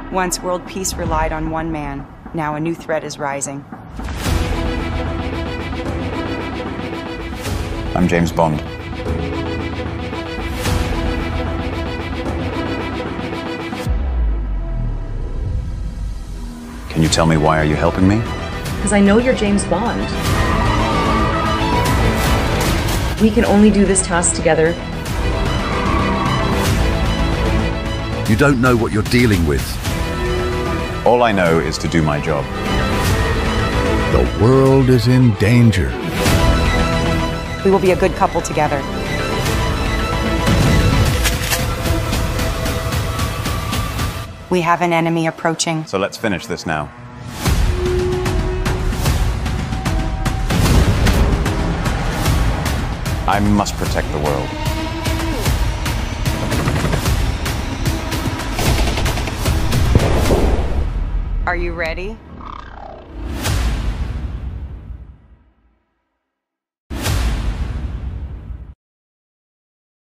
Once world peace relied on one man, now a new threat is rising. I'm James Bond. Can you tell me why are you helping me? Because I know you're James Bond. We can only do this task together. You don't know what you're dealing with. All I know is to do my job. The world is in danger. We will be a good couple together. We have an enemy approaching. So let's finish this now. I must protect the world. Are you ready?